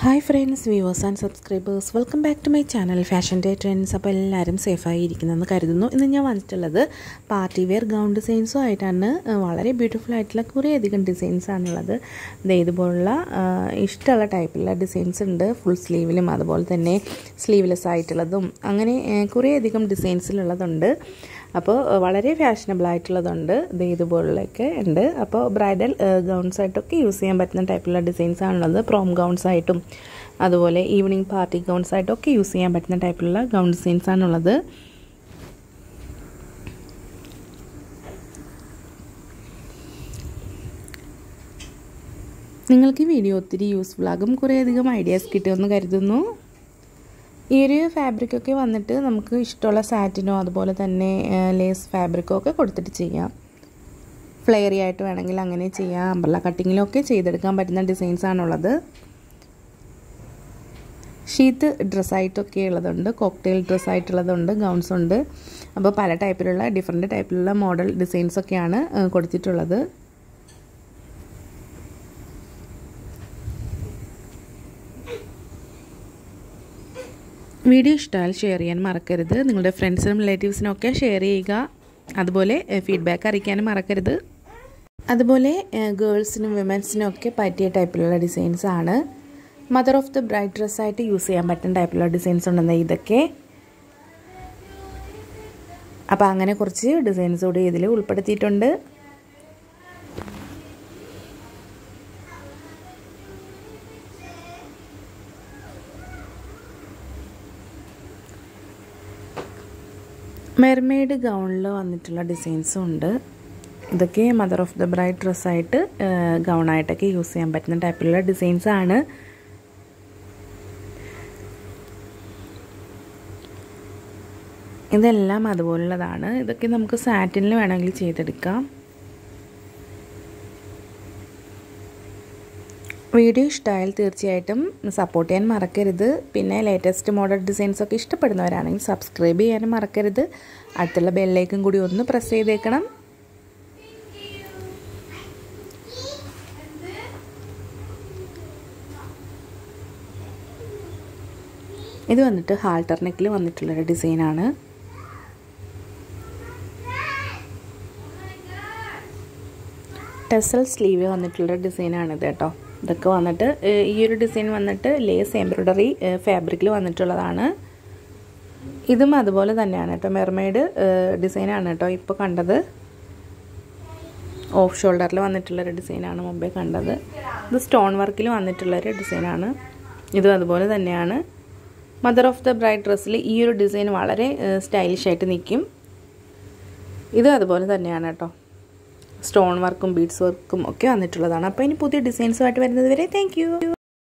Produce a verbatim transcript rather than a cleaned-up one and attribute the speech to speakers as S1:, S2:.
S1: Hi friends, viewers and subscribers, welcome back to my channel Fashion Day Trends. അപ്പോൾ എല്ലാവരും സേഫായി ഇരിക്കുന്നെന്ന് കരുതുന്നു. ഇന്ന് ഞാൻ വന്നിട്ടുള്ളത് പാർട്ടി വെയർ ഗൗൺ ഡിസൈൻസും ആയിട്ടാണ്. വളരെ ബ്യൂട്ടിഫുൾ ആയിട്ടുള്ള കുറേ അധികം ഡിസൈൻസ് ആണുള്ളത്. ദേ ഇതുപോലുള്ള ഇഷ്ടമുള്ള ടൈപ്പിലുള്ള ഡിസൈൻസ് ഉണ്ട്. ഫുൾ സ്ലീവിലും അതുപോലെ തന്നെ സ്ലീവ്ലെസ് ആയിട്ടുള്ളതും അങ്ങനെ കുറേ അധികം ഡിസൈൻസിലുള്ളതുണ്ട്. അപ്പോൾ വളരെ ഫാഷനബിൾ ആയിട്ടുള്ളതുണ്ട്. ദേ ഇതുപോലുള്ളൊക്കെ ഉണ്ട്. അപ്പോൾ ബ്രൈഡൽ ഗൗൺസ് ആയിട്ടൊക്കെ യൂസ് ചെയ്യാൻ പറ്റുന്ന ടൈപ്പിലുള്ള ഡിസൈൻസ് ആണുള്ളത്. പ്രോം ഗൗൺസ് ആയിട്ടും അതുപോലെ ഈവനിങ് പാർട്ടി ഗൗൺസ് ആയിട്ടൊക്കെ യൂസ് ചെയ്യാൻ പറ്റുന്ന ടൈപ്പിലുള്ള ഗൗൺ ഡിസൈൻസ് ആണുള്ളത്. നിങ്ങൾക്ക് ഈ വീഡിയോ ഒത്തിരി യൂസ്ഫുൾ ആകും, കുറേയധികം ഐഡിയാസ് കിട്ടുമെന്ന് കരുതുന്നു. ഈ ഒരു ഫാബ്രിക്കൊക്കെ വന്നിട്ട് നമുക്ക് ഇഷ്ടമുള്ള സാറ്റിനോ അതുപോലെ തന്നെ ലേസ് ഫാബ്രിക്കോ ഒക്കെ കൊടുത്തിട്ട് ചെയ്യാം. ഫ്ലെയറി ആയിട്ട് വേണമെങ്കിൽ അങ്ങനെ ചെയ്യാം. അംബ്രല്ല കട്ടിങ്ങിലൊക്കെ ചെയ്തെടുക്കാൻ പറ്റുന്ന ഡിസൈൻസ് ആണുള്ളത്. ഷീറ്റ് ഡ്രസ്സായിട്ടൊക്കെ ഉള്ളതുണ്ട്, കോക്ടെയിൽ ഡ്രസ്സായിട്ടുള്ളതുണ്ട്, ഗൗൺസ് ഉണ്ട്. അപ്പോൾ പല ടൈപ്പിലുള്ള ഡിഫറെൻറ്റ് ടൈപ്പിലുള്ള മോഡൽ ഡിസൈൻസൊക്കെയാണ് കൊടുത്തിട്ടുള്ളത്. വീഡിയോ ഇഷ്ടമായാൽ ഷെയർ ചെയ്യാൻ മറക്കരുത്. നിങ്ങളുടെ ഫ്രണ്ട്സിനും റിലേറ്റീവ്സിനും ഒക്കെ ഷെയർ ചെയ്യുക. അതുപോലെ ഫീഡ്ബാക്ക് അറിയിക്കാനും മറക്കരുത്. അതുപോലെ ഗേൾസിനും വിമൻസിനും ഒക്കെ പറ്റിയ ടൈപ്പിലുള്ള ഡിസൈൻസ് ആണ്. മദർ ഓഫ് ദ ബ്രൈഡ് ഡ്രസ്സായിട്ട് യൂസ് ചെയ്യാൻ പറ്റുന്ന ടൈപ്പിലുള്ള ഡിസൈൻസ് ഉണ്ടെന്ന് ഇതൊക്കെ. അപ്പോൾ അങ്ങനെ കുറച്ച് ഡിസൈൻസ് കൂടി ഇതിൽ ഉൾപ്പെടുത്തിയിട്ടുണ്ട്. മെർമെയ്ഡ് ഗൗണിൽ വന്നിട്ടുള്ള ഡിസൈൻസും ഉണ്ട്. ഇതൊക്കെ മദർ ഓഫ് ദ ബ്രൈഡ് ഡ്രസ്സായിട്ട് ഗൗണായിട്ടൊക്കെ യൂസ് ചെയ്യാൻ പറ്റുന്ന ടൈപ്പിലുള്ള ഡിസൈൻസ് ആണ്. ഇതെല്ലാം അതുപോലുള്ളതാണ്. ഇതൊക്കെ നമുക്ക് സാറ്റിനിൽ വേണമെങ്കിൽ ചെയ്തെടുക്കാം. വീഡിയോ ഇഷ്ടമായാൽ തീർച്ചയായിട്ടും സപ്പോർട്ട് ചെയ്യാൻ മറക്കരുത്. പിന്നെ ലേറ്റസ്റ്റ് മോഡൽ ഡിസൈൻസൊക്കെ ഇഷ്ടപ്പെടുന്നവരാണെങ്കിൽ സബ്സ്ക്രൈബ് ചെയ്യാനും മറക്കരുത്. അടുത്തുള്ള ബെല്ലേക്കും കൂടി ഒന്ന് പ്രസ് ചെയ്തേക്കണം. ഇത് വന്നിട്ട് ഹാൾട്ടർ നെക്കിൽ വന്നിട്ടുള്ളൊരു ഡിസൈനാണ്. ടെസൽ സ്ലീവ് വന്നിട്ടുള്ള ഡിസൈനാണിത് കേട്ടോ. ഇതൊക്കെ വന്നിട്ട് ഈ ഒരു ഡിസൈൻ വന്നിട്ട് ലേസ് എംബ്രോയ്ഡറി ഫാബ്രിക്കിൽ വന്നിട്ടുള്ളതാണ്. ഇതും അതുപോലെ തന്നെയാണ് കേട്ടോ. മെർമെയ്ഡ് ഡിസൈനാണ് കേട്ടോ ഇപ്പോൾ കണ്ടത്. ഓഫ് ഷോൾഡറിൽ വന്നിട്ടുള്ളൊരു ഡിസൈനാണ് മുമ്പേ കണ്ടത്. ഇത് സ്റ്റോൺ വർക്കിൽ വന്നിട്ടുള്ളൊരു ഡിസൈനാണ്. ഇതും അതുപോലെ തന്നെയാണ്. മദർ ഓഫ് ദ ബ്രൈഡ് ഡ്രസ്സിൽ ഈ ഒരു ഡിസൈൻ വളരെ സ്റ്റൈലിഷ് ആയിട്ട് നിൽക്കും. ഇതും അതുപോലെ തന്നെയാണ് കേട്ടോ. സ്റ്റോൺ വർക്കും ബീഡ്സ് വർക്കും ഒക്കെ വന്നിട്ടുള്ളതാണ്. അപ്പോൾ ഇനി പുതിയ ഡിസൈൻസുമായിട്ട് വരുന്നത് വരെ താങ്ക് യു.